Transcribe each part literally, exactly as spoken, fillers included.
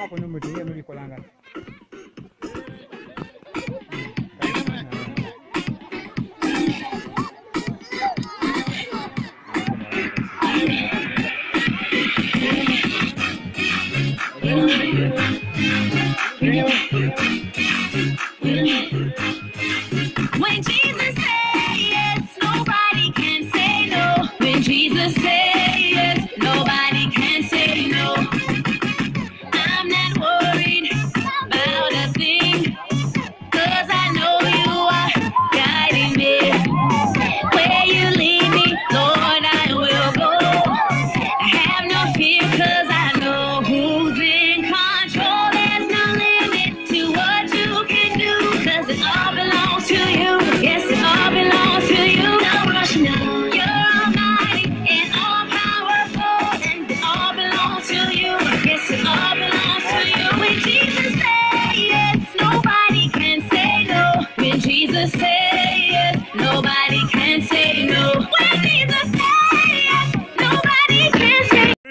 When Jesus says yes, nobody can say no. When Jesus says yes, nobody can say no. I'm not worried about a thing, 'cause I know you are guiding me. Where you lead me, Lord, I will go. I have no fear, 'cause I know who's in control. There's no limit to what you can do, 'cause it all belongs to you. Yes, it all belongs to you. No rush now. You're almighty and all powerful, and it all belongs to you. Yes, it all belongs to you. When Jesus says yes, nobody can say no. When Jesus says yes, nobody can say no. When Jesus says yes, nobody can say no.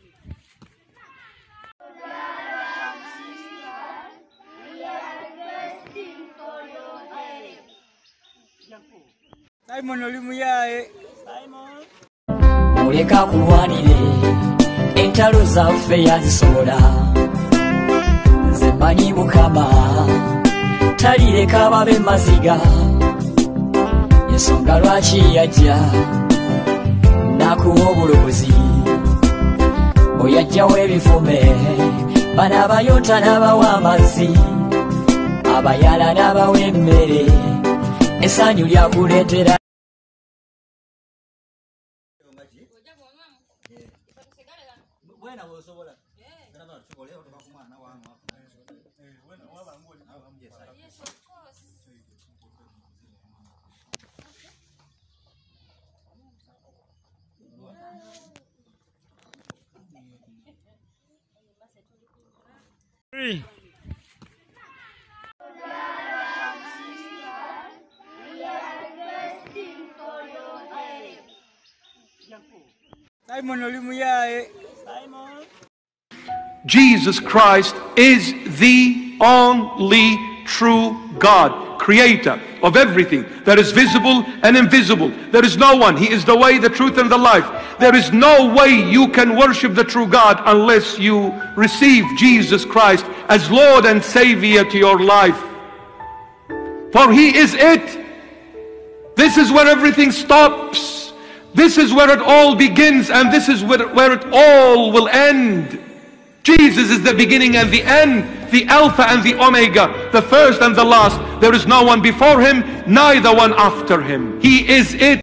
Simon oli muyaye. Simon. Muleka kulwanire entalo zaffe yazisobola. Nze mmanyi Mukama talireka babe maziga. Ensonga lwaki yajja nakuwa obulokozi. Oyajjawo ebifume bano abayota n'abawa amazzi, abayala n'abawa emmere, essanyu lyakuleetera. Three. Simon oli muyaye. Simon. Jesus Christ is the only true God, creator of everything that is visible and invisible. There is no one. He is the way, the truth, and the life. There is no way you can worship the true God unless you receive Jesus Christ as Lord and Savior to your life. For He is it. This is where everything stops. This is where it all begins, and this is where, where it all will end. Jesus is the beginning and the end, the Alpha and the Omega, the first and the last. There is no one before Him, neither one after Him. He is it.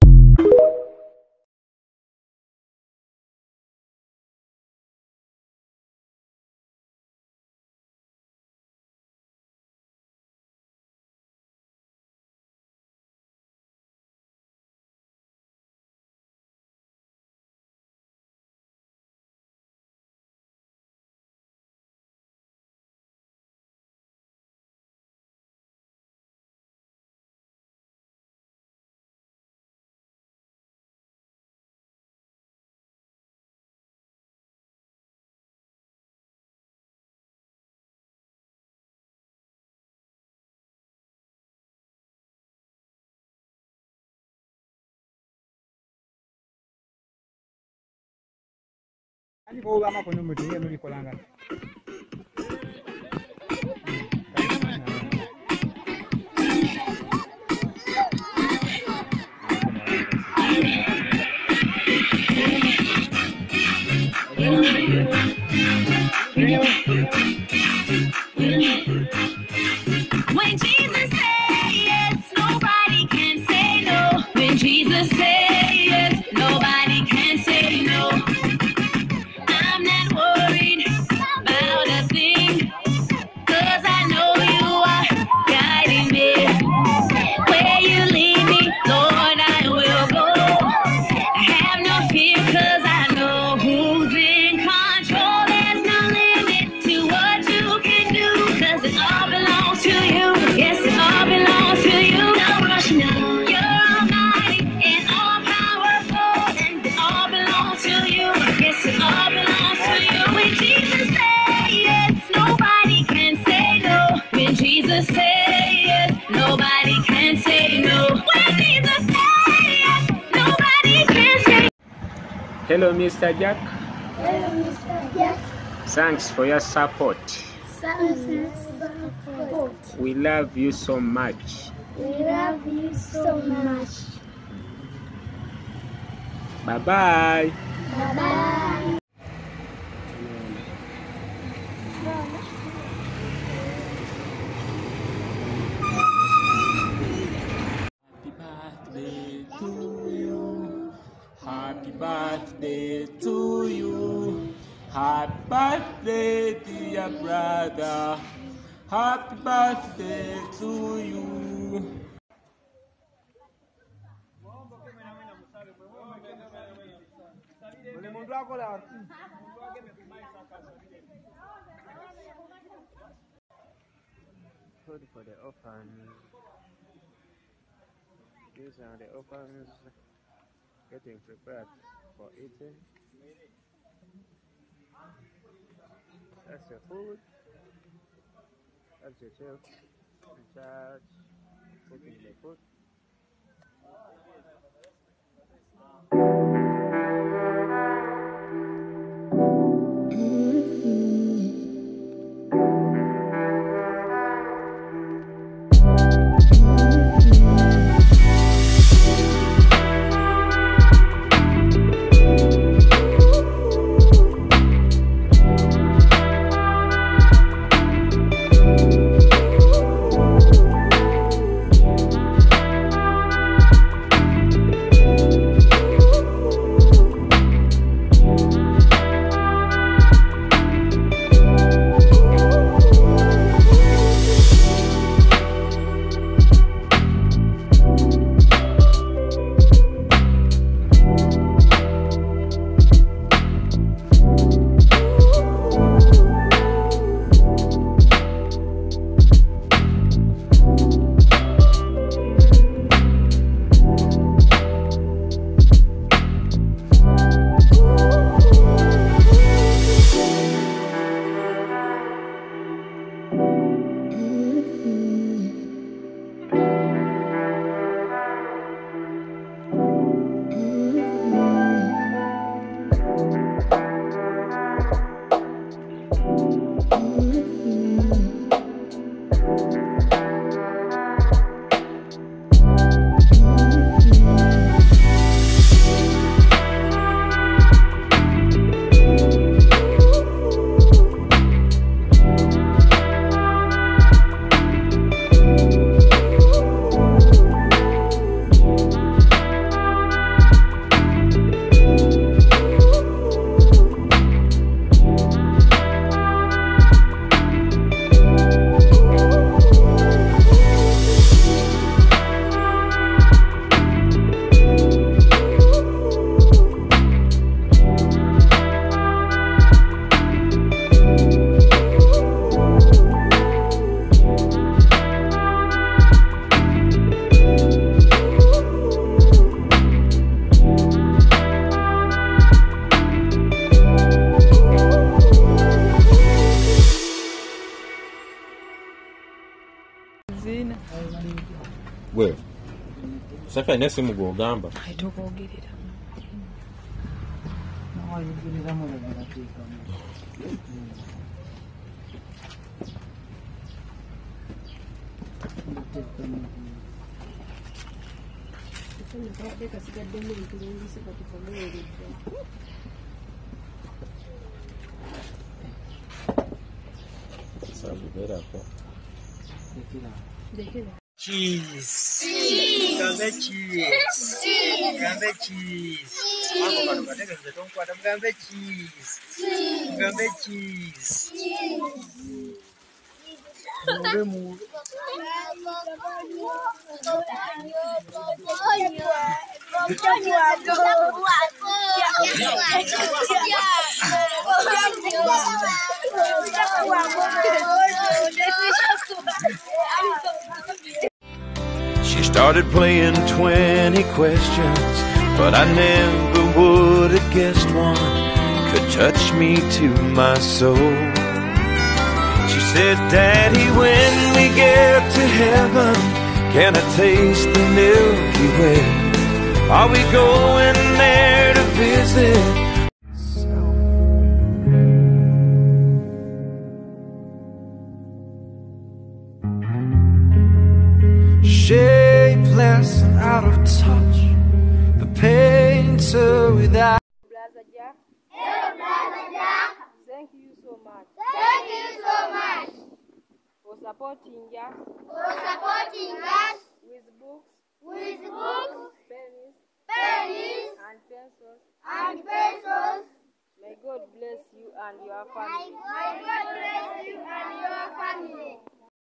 Ani ko gama ko numu tiye muri kolanga. When Jesus says yes, nobody can say no. When Jesus says yes, nobody can say no. I'm not worried about a thing, 'cause I know you are guiding me. Where you lead me, Lord, I will go. I have no fear, 'cause I know who's in control. Hello, Mister Jack. Hello, Mister Jack. Thanks for your support. Thanks for your support. We love you so much. We love you so much. Bye-bye. Bye-bye. Happy birthday to you. Happy birthday, dear brother. Happy birthday to you. Food for the orphans. These are the orphans getting prepared for eating. That's your food. That's your chef in charge cooking the food. Well, sasa nesi mugogamba. Aitokogerera. Sabe ver hapo. Cheese. Mugambe cheese. Mugambe cheese. Ako kano kategeze tonkwata mugambe cheese. Mugambe cheese. Mube mu. She started playing twenty questions, but I never would have guessed one could touch me to my soul. She said, Daddy, when we get to heaven, can I taste the Milky Way? Are we going there to visit careless and out of touch. The painter without. Brother Jack. Hello, Brother Jack. Thank you so much. Thank you so much for supporting us. For supporting us with books, with books, pennies, pennies, and pencils, and pencils. May God bless you and your family. May God bless you and your family.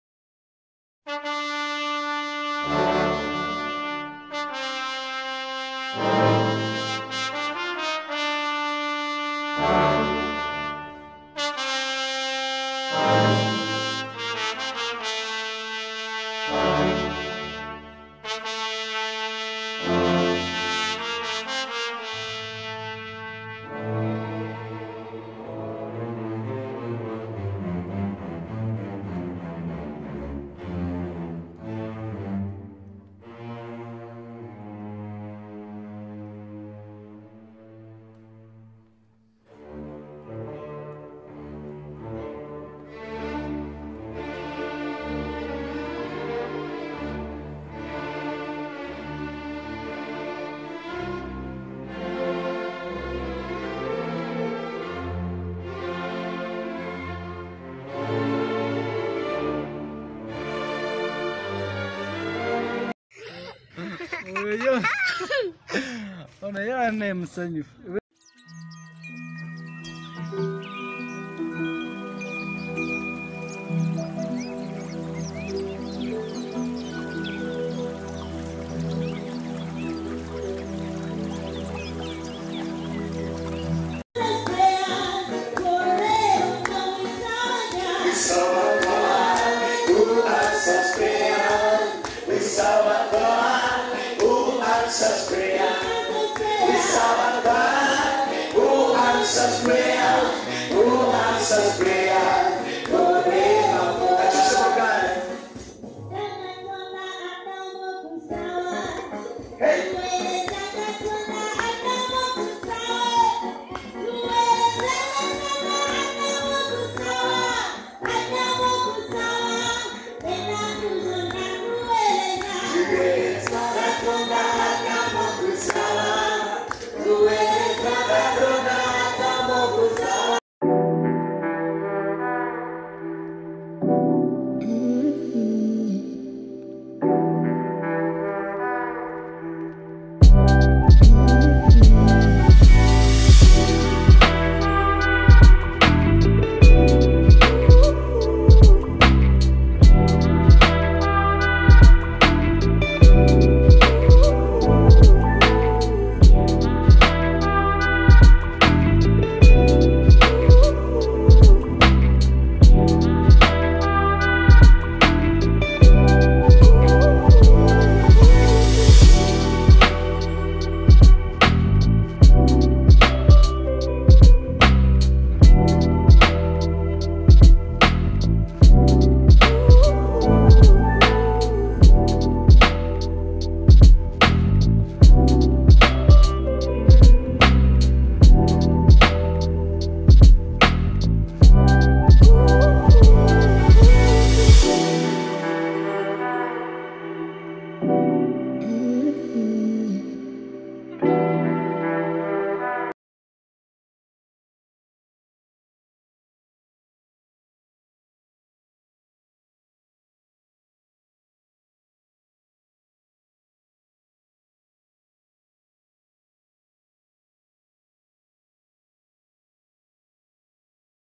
Ona ya ne msanyufu. Prayer, who answers prayer,